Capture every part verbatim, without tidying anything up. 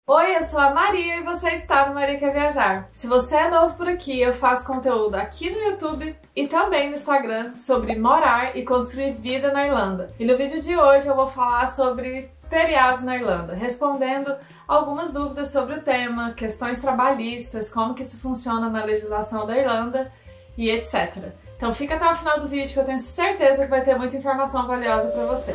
Oi, eu sou a Maria e você está no Maria Quer Viajar. Se você é novo por aqui, eu faço conteúdo aqui no YouTube e também no Instagram sobre morar e construir vida na Irlanda. E no vídeo de hoje eu vou falar sobre feriados na Irlanda, respondendo algumas dúvidas sobre o tema, questões trabalhistas, como que isso funciona na legislação da Irlanda e etcétera. Então fica até o final do vídeo que eu tenho certeza que vai ter muita informação valiosa para você.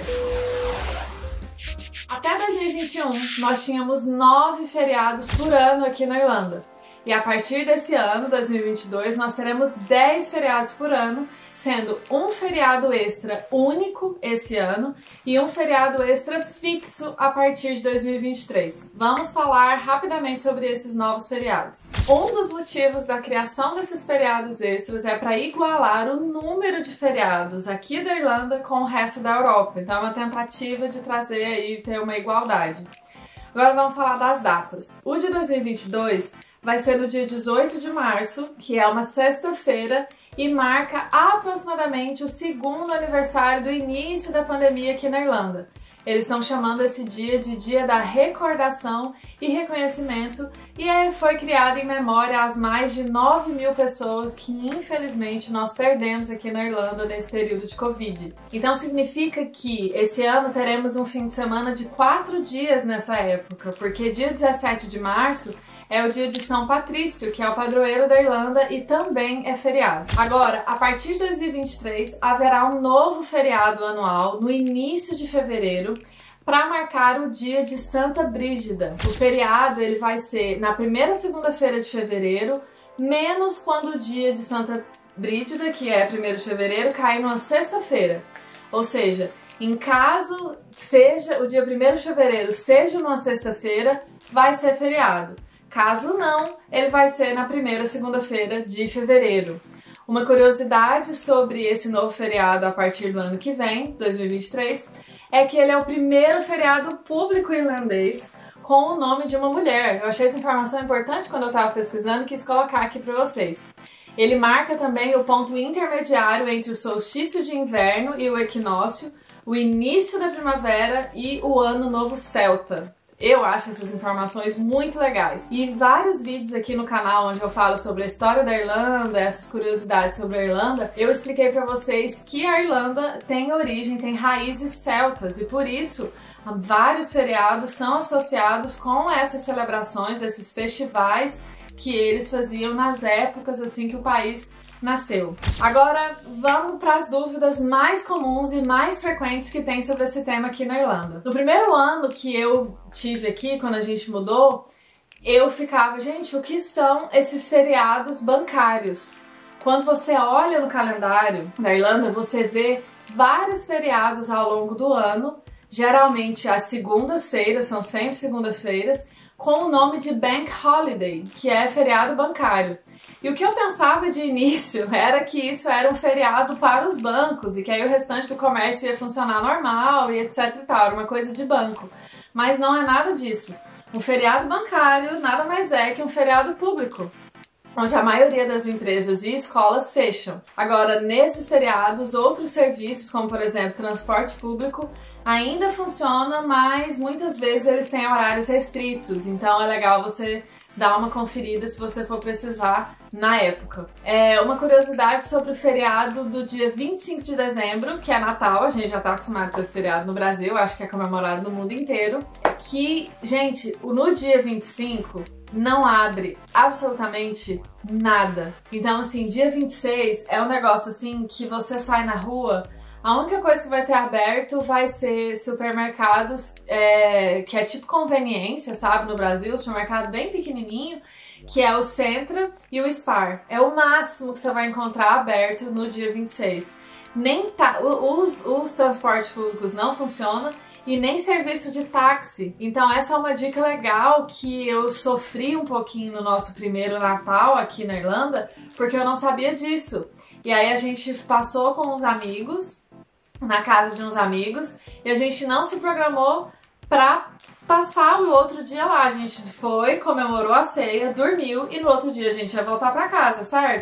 Até dois mil e vinte e um, nós tínhamos nove feriados por ano aqui na Irlanda. E a partir desse ano, dois mil e vinte e dois, nós teremos dez feriados por ano, sendo um feriado extra único esse ano e um feriado extra fixo a partir de dois mil e vinte e três. Vamos falar rapidamente sobre esses novos feriados. Um dos motivos da criação desses feriados extras é para igualar o número de feriados aqui da Irlanda com o resto da Europa. Então é uma tentativa de trazer aí, ter uma igualdade. Agora vamos falar das datas. O de dois mil e vinte e dois vai ser no dia dezoito de março, que é uma sexta-feira, e marca aproximadamente o segundo aniversário do início da pandemia aqui na Irlanda. Eles estão chamando esse dia de Dia da Recordação e Reconhecimento e foi criado em memória às mais de nove mil pessoas que infelizmente nós perdemos aqui na Irlanda nesse período de Covid. Então significa que esse ano teremos um fim de semana de quatro dias nessa época, porque dia dezessete de março é o dia de São Patrício, que é o padroeiro da Irlanda e também é feriado. Agora, a partir de dois mil e vinte e três, haverá um novo feriado anual no início de fevereiro para marcar o dia de Santa Brígida. O feriado ele vai ser na primeira segunda-feira de fevereiro, menos quando o dia de Santa Brígida, que é primeiro de fevereiro, cai numa sexta-feira. Ou seja, em caso seja o dia primeiro de fevereiro seja numa sexta-feira, vai ser feriado. Caso não, ele vai ser na primeira segunda-feira de fevereiro. Uma curiosidade sobre esse novo feriado a partir do ano que vem, dois mil e vinte e três, é que ele é o primeiro feriado público irlandês com o nome de uma mulher. Eu achei essa informação importante quando eu estava pesquisando e quis colocar aqui para vocês. Ele marca também o ponto intermediário entre o solstício de inverno e o equinócio, o início da primavera e o ano novo celta. Eu acho essas informações muito legais. E vários vídeos aqui no canal onde eu falo sobre a história da Irlanda, essas curiosidades sobre a Irlanda, eu expliquei para vocês que a Irlanda tem origem, tem raízes celtas e por isso vários feriados são associados com essas celebrações, esses festivais que eles faziam nas épocas assim que o país nasceu. Agora vamos para as dúvidas mais comuns e mais frequentes que tem sobre esse tema aqui na Irlanda. No primeiro ano que eu tive aqui, quando a gente mudou, eu ficava, gente, o que são esses feriados bancários? Quando você olha no calendário da Irlanda, você vê vários feriados ao longo do ano, geralmente as segundas-feiras, são sempre segundas-feiras, com o nome de Bank Holiday, que é feriado bancário. E o que eu pensava de início era que isso era um feriado para os bancos e que aí o restante do comércio ia funcionar normal e etc e tal, era uma coisa de banco. Mas não é nada disso. Um feriado bancário nada mais é que um feriado público, onde a maioria das empresas e escolas fecham. Agora, nesses feriados, outros serviços, como por exemplo transporte público, ainda funciona, mas muitas vezes eles têm horários restritos, então é legal você dar uma conferida se você for precisar na época. É uma curiosidade sobre o feriado do dia vinte e cinco de dezembro, que é Natal, a gente já tá acostumado com esse feriado no Brasil, acho que é comemorado no mundo inteiro, que, gente, no dia vinte e cinco não abre absolutamente nada. Então, assim, dia vinte e seis é um negócio assim que você sai na rua, a única coisa que vai ter aberto vai ser supermercados, é, que é tipo conveniência, sabe, no Brasil, supermercado bem pequenininho, que é o Centra e o Spar. É o máximo que você vai encontrar aberto no dia vinte e seis. Nem tá, os, os transportes públicos não funcionam e nem serviço de táxi. Então essa é uma dica legal que eu sofri um pouquinho no nosso primeiro Natal aqui na Irlanda, porque eu não sabia disso. E aí a gente passou com os amigos, na casa de uns amigos, e a gente não se programou pra passar o outro dia lá. A gente foi, comemorou a ceia, dormiu e no outro dia a gente ia voltar pra casa, certo?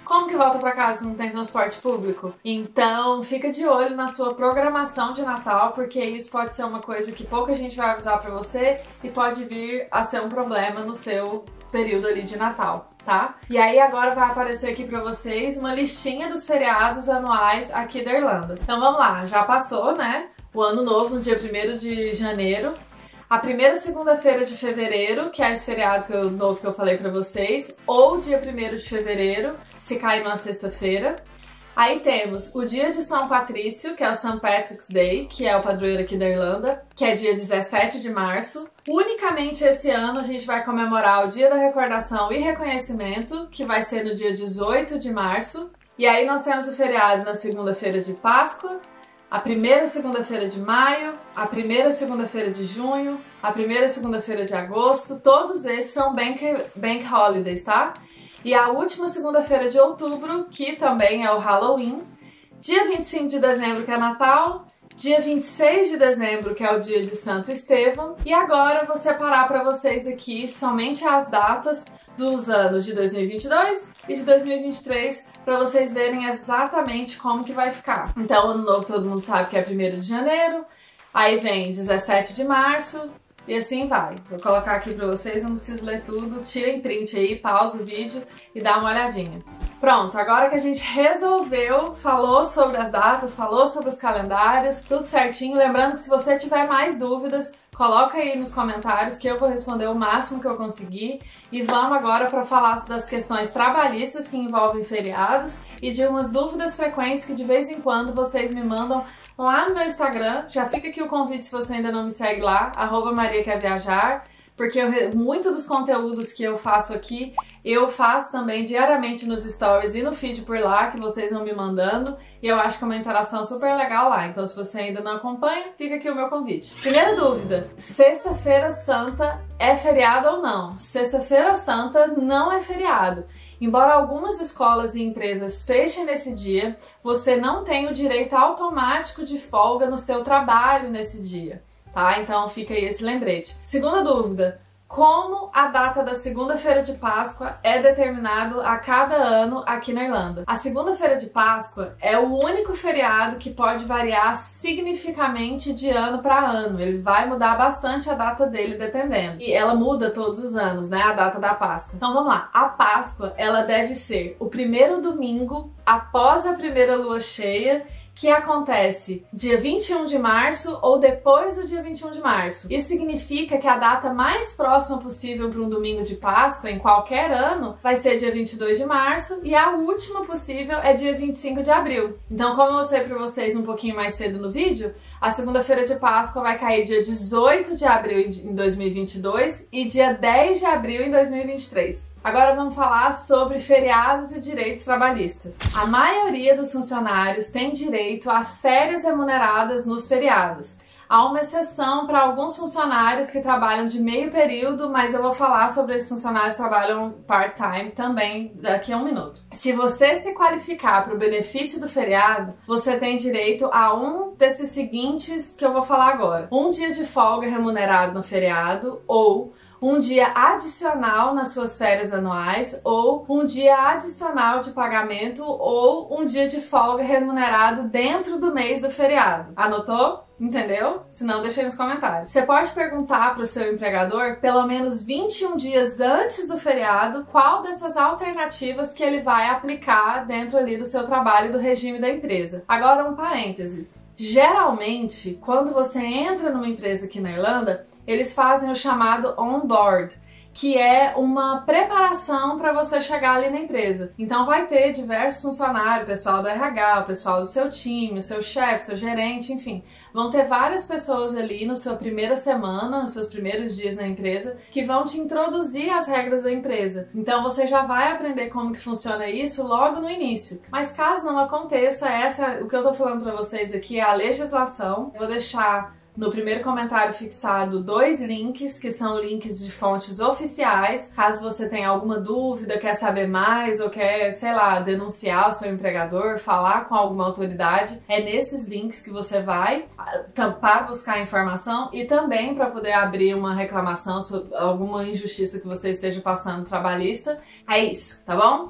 Como que volta pra casa se não tem transporte público? Então, fica de olho na sua programação de Natal, porque isso pode ser uma coisa que pouca gente vai avisar pra você e pode vir a ser um problema no seu período ali de Natal, tá? E aí agora vai aparecer aqui pra vocês uma listinha dos feriados anuais aqui da Irlanda. Então vamos lá, já passou, né? O ano novo no dia primeiro de janeiro. A primeira segunda-feira de fevereiro, que é esse feriado que eu, novo que eu falei pra vocês, ou dia primeiro de fevereiro, se cair numa sexta-feira. Aí temos o dia de São Patrício, que é o Saint Patrick's Day, que é o padroeiro aqui da Irlanda, que é dia dezessete de março. Unicamente esse ano a gente vai comemorar o Dia da Recordação e Reconhecimento, que vai ser no dia dezoito de março. E aí nós temos o feriado na segunda-feira de Páscoa, a primeira segunda-feira de maio, a primeira segunda-feira de junho, a primeira segunda-feira de agosto, todos esses são bank, bank holidays, tá? E a última segunda-feira de outubro, que também é o Halloween, dia vinte e cinco de dezembro, que é Natal, dia vinte e seis de dezembro, que é o dia de Santo Estevão, e agora eu vou separar para vocês aqui somente as datas dos anos de dois mil e vinte e dois e de dois mil e vinte e três, para vocês verem exatamente como que vai ficar. Então, ano novo todo mundo sabe que é primeiro de janeiro, aí vem dezessete de março, e assim vai. Vou colocar aqui para vocês, eu não preciso ler tudo, tirem print aí, pausa o vídeo e dá uma olhadinha. Pronto, agora que a gente resolveu, falou sobre as datas, falou sobre os calendários, tudo certinho. Lembrando que se você tiver mais dúvidas, coloca aí nos comentários que eu vou responder o máximo que eu conseguir. E vamos agora para falar das questões trabalhistas que envolvem feriados e de umas dúvidas frequentes que de vez em quando vocês me mandam lá no meu Instagram. Já fica aqui o convite se você ainda não me segue lá, arroba Maria Quer Viajar, porque eu, muito dos conteúdos que eu faço aqui, eu faço também diariamente nos stories e no feed por lá, que vocês vão me mandando, e eu acho que é uma interação super legal lá. Então se você ainda não acompanha, fica aqui o meu convite. Primeira dúvida, Sexta-feira Santa é feriado ou não? Sexta-feira Santa não é feriado. Embora algumas escolas e empresas fechem nesse dia, você não tem o direito automático de folga no seu trabalho nesse dia, tá? Então fica aí esse lembrete. Segunda dúvida, como a data da segunda-feira de Páscoa é determinado a cada ano aqui na Irlanda? A segunda-feira de Páscoa é o único feriado que pode variar significativamente de ano para ano. Ele vai mudar bastante a data dele dependendo. E ela muda todos os anos, né? A data da Páscoa. Então vamos lá. A Páscoa, ela deve ser o primeiro domingo após a primeira lua cheia, que acontece dia vinte e um de março ou depois do dia vinte e um de março. Isso significa que a data mais próxima possível para um domingo de Páscoa em qualquer ano vai ser dia vinte e dois de março e a última possível é dia vinte e cinco de abril. Então, como eu mostrei para vocês um pouquinho mais cedo no vídeo, a segunda-feira de Páscoa vai cair dia dezoito de abril em dois mil e vinte e dois e dia dez de abril em dois mil e vinte e três. Agora vamos falar sobre feriados e direitos trabalhistas. A maioria dos funcionários tem direito a férias remuneradas nos feriados. Há uma exceção para alguns funcionários que trabalham de meio período, mas eu vou falar sobre esses funcionários que trabalham part-time também daqui a um minuto. Se você se qualificar para o benefício do feriado, você tem direito a um desses seguintes que eu vou falar agora. Um dia de folga remunerado no feriado ou um dia adicional nas suas férias anuais, ou um dia adicional de pagamento, ou um dia de folga remunerado dentro do mês do feriado. Anotou? Entendeu? Se não, deixa aí nos comentários. Você pode perguntar para o seu empregador, pelo menos vinte e um dias antes do feriado, qual dessas alternativas que ele vai aplicar dentro ali do seu trabalho e do regime da empresa. Agora um parêntese. Geralmente, quando você entra numa empresa aqui na Irlanda, eles fazem o chamado on-board, que é uma preparação para você chegar ali na empresa. Então vai ter diversos funcionários, o pessoal do R H, o pessoal do seu time, o seu chefe, seu gerente, enfim. Vão ter várias pessoas ali na sua primeira semana, nos seus primeiros dias na empresa, que vão te introduzir às regras da empresa. Então você já vai aprender como que funciona isso logo no início. Mas caso não aconteça, essa, o que eu tô falando para vocês aqui é a legislação. Eu vou deixar no primeiro comentário fixado dois links, que são links de fontes oficiais. Caso você tenha alguma dúvida, quer saber mais ou quer, sei lá, denunciar o seu empregador, falar com alguma autoridade, é nesses links que você vai para buscar informação e também para poder abrir uma reclamação sobre alguma injustiça que você esteja passando trabalhista. É isso, tá bom?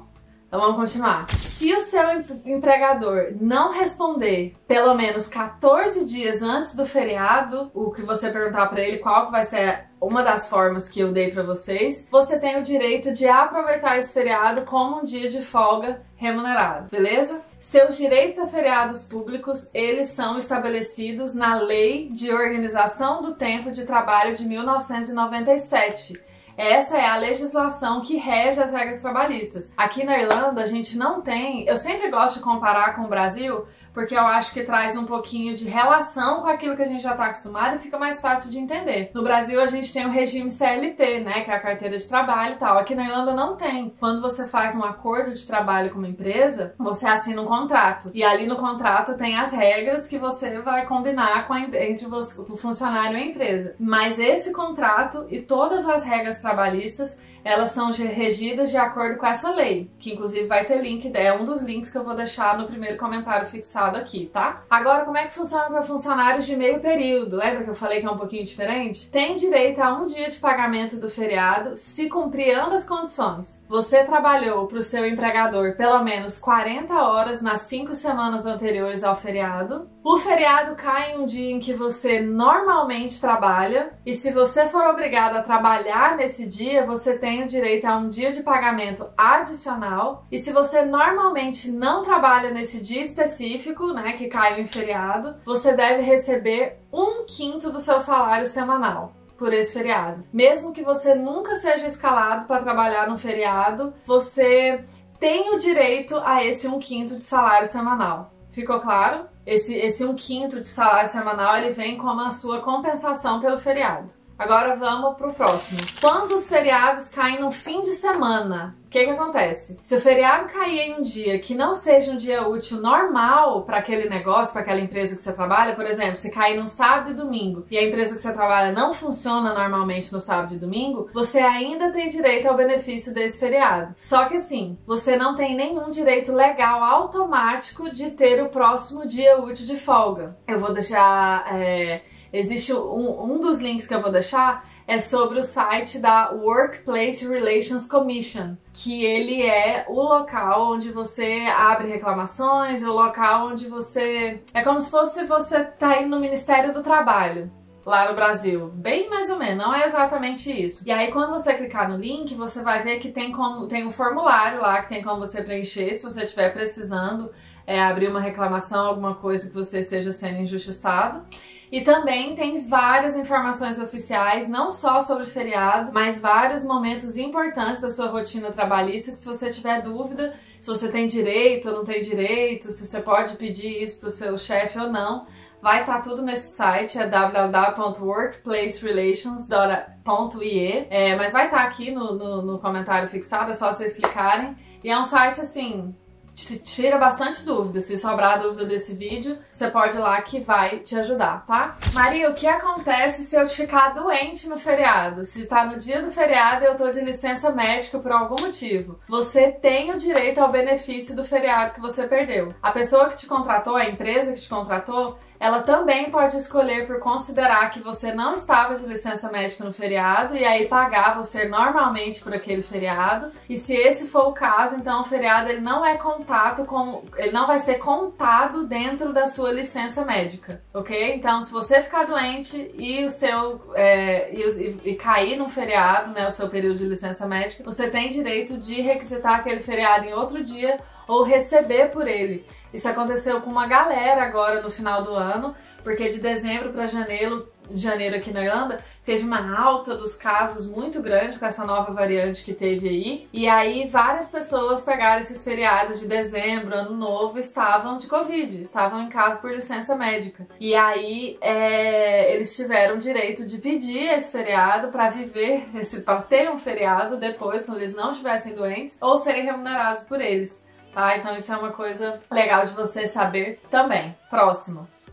Então vamos continuar. Se o seu empregador não responder pelo menos quatorze dias antes do feriado, o que você perguntar para ele qual vai ser uma das formas que eu dei para vocês, você tem o direito de aproveitar esse feriado como um dia de folga remunerado, beleza? Seus direitos a feriados públicos, eles são estabelecidos na Lei de Organização do Tempo de Trabalho de mil novecentos e noventa e sete. Essa é a legislação que rege as regras trabalhistas. Aqui na Irlanda a gente não tem, eu sempre gosto de comparar com o Brasil, porque eu acho que traz um pouquinho de relação com aquilo que a gente já está acostumado e fica mais fácil de entender. No Brasil a gente tem o regime C L T, né, que é a carteira de trabalho e tal. Aqui na Irlanda não tem. Quando você faz um acordo de trabalho com uma empresa, você assina um contrato. E ali no contrato tem as regras que você vai combinar com a, entre você, o funcionário e a empresa. Mas esse contrato e todas as regras trabalhistas, elas são regidas de acordo com essa lei, que inclusive vai ter link, é um dos links que eu vou deixar no primeiro comentário fixado aqui, tá? Agora, como é que funciona para funcionários de meio período? Lembra que eu falei que é um pouquinho diferente? Tem direito a um dia de pagamento do feriado se cumprir ambas condições. Você trabalhou para o seu empregador pelo menos quarenta horas nas cinco semanas anteriores ao feriado. O feriado cai em um dia em que você normalmente trabalha e se você for obrigado a trabalhar nesse dia, você tem o direito a um dia de pagamento adicional. E se você normalmente não trabalha nesse dia específico, né, que caiu em feriado, você deve receber um quinto do seu salário semanal por esse feriado. Mesmo que você nunca seja escalado para trabalhar no feriado, você tem o direito a esse um quinto de salário semanal. Ficou claro? Esse, esse um quinto de salário semanal, ele vem como a sua compensação pelo feriado. Agora vamos pro próximo. Quando os feriados caem no fim de semana, o que que acontece? Se o feriado cair em um dia que não seja um dia útil normal para aquele negócio, para aquela empresa que você trabalha, por exemplo, se cair no sábado e domingo e a empresa que você trabalha não funciona normalmente no sábado e domingo, você ainda tem direito ao benefício desse feriado. Só que assim, você não tem nenhum direito legal automático de ter o próximo dia útil de folga. Eu vou deixar... É... Existe um, um dos links que eu vou deixar é sobre o site da Workplace Relations Commission, que ele é o local onde você abre reclamações, o local onde você... É como se fosse você tá indo no Ministério do Trabalho, lá no Brasil. Bem mais ou menos, não é exatamente isso. E aí quando você clicar no link, você vai ver que tem, como, tem um formulário lá que tem como você preencher se você estiver precisando é, abrir uma reclamação, alguma coisa que você esteja sendo injustiçado. E também tem várias informações oficiais, não só sobre feriado, mas vários momentos importantes da sua rotina trabalhista que se você tiver dúvida, se você tem direito ou não tem direito, se você pode pedir isso para o seu chefe ou não, vai estar tudo nesse site, é w w w ponto workplace relations ponto i e, é, mas vai estar aqui no, no, no comentário fixado, é só vocês clicarem. E é um site assim... tira bastante dúvida. Se sobrar dúvida desse vídeo, você pode ir lá que vai te ajudar, tá? Maria, o que acontece se eu ficar doente no feriado? Se tá no dia do feriado e eu tô de licença médica por algum motivo, você tem o direito ao benefício do feriado que você perdeu. A pessoa que te contratou, a empresa que te contratou, ela também pode escolher por considerar que você não estava de licença médica no feriado e aí pagar você normalmente por aquele feriado. E se esse for o caso, então o feriado ele não é contado como, ele não vai ser contado dentro da sua licença médica, ok? Então, se você ficar doente e o seu é, e, e, e cair num feriado, né, o seu período de licença médica, você tem direito de requisitar aquele feriado em outro dia ou receber por ele. Isso aconteceu com uma galera agora no final do ano, porque de dezembro para janeiro, janeiro aqui na Irlanda, teve uma alta dos casos muito grande com essa nova variante que teve aí. E aí várias pessoas pegaram esses feriados de dezembro, ano novo, estavam de Covid, estavam em casa por licença médica. E aí é, eles tiveram o direito de pedir esse feriado para viver, para ter um feriado depois, quando eles não estivessem doentes, ou serem remunerados por eles. Tá? Então isso é uma coisa legal de você saber também. Próximo.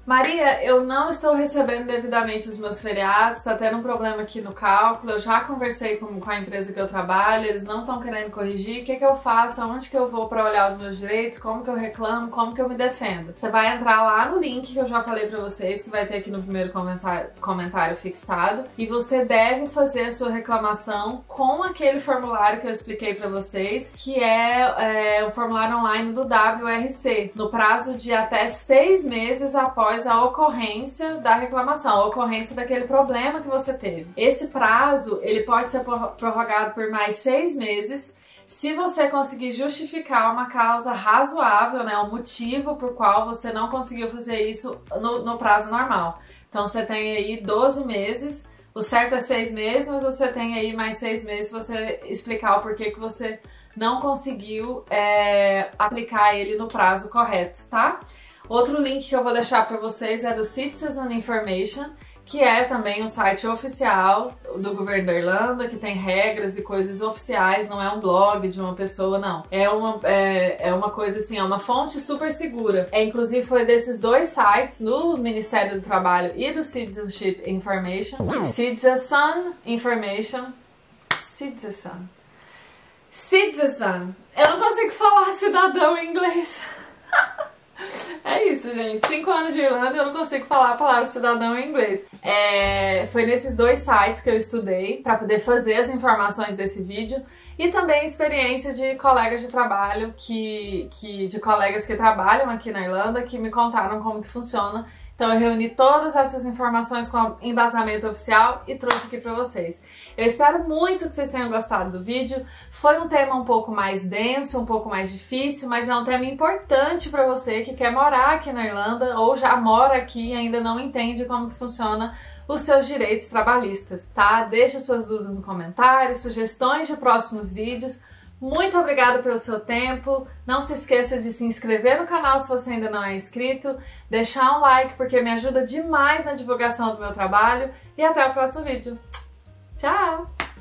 Maria, eu não estou recebendo devidamente os meus feriados, tá tendo um problema aqui no cálculo, eu já conversei com, com a empresa que eu trabalho, eles não estão querendo corrigir, o que que eu faço, aonde que eu vou para olhar os meus direitos, como que eu reclamo, como que eu me defendo. Você vai entrar lá no link que eu já falei pra vocês, que vai ter aqui no primeiro comentário, comentário fixado, e você deve fazer a sua reclamação com aquele formulário que eu expliquei pra vocês, que é, é o formulário online do W R C, no prazo de até seis meses após a ocorrência da reclamação, a ocorrência daquele problema que você teve. Esse prazo, ele pode ser prorrogado por mais seis meses se você conseguir justificar uma causa razoável, né, um motivo por qual você não conseguiu fazer isso no, no prazo normal. Então você tem aí doze meses, o certo é seis meses, mas você tem aí mais seis meses se você explicar o porquê que você não conseguiu é, aplicar ele no prazo correto, tá? Outro link que eu vou deixar para vocês é do Citizen Information, que é também um site oficial do governo da Irlanda, que tem regras e coisas oficiais, não é um blog de uma pessoa, não. É uma, é, é uma coisa assim, é uma fonte super segura. É, inclusive foi desses dois sites, no Ministério do Trabalho e do Citizenship Information, Citizen Information, Citizen, Citizen, eu não consigo falar cidadão em inglês. É isso, gente. Cinco anos de Irlanda e eu não consigo falar a palavra cidadão em inglês. É, foi nesses dois sites que eu estudei para poder fazer as informações desse vídeo e também experiência de colegas de trabalho, que, que, de colegas que trabalham aqui na Irlanda, que me contaram como que funciona. Então eu reuni todas essas informações com embasamento oficial e trouxe aqui para vocês. Eu espero muito que vocês tenham gostado do vídeo. Foi um tema um pouco mais denso, um pouco mais difícil, mas é um tema importante para você que quer morar aqui na Irlanda ou já mora aqui e ainda não entende como que funciona os seus direitos trabalhistas, tá? Deixa suas dúvidas no comentário, sugestões de próximos vídeos. Muito obrigada pelo seu tempo, não se esqueça de se inscrever no canal se você ainda não é inscrito, deixar um like porque me ajuda demais na divulgação do meu trabalho e até o próximo vídeo. Tchau!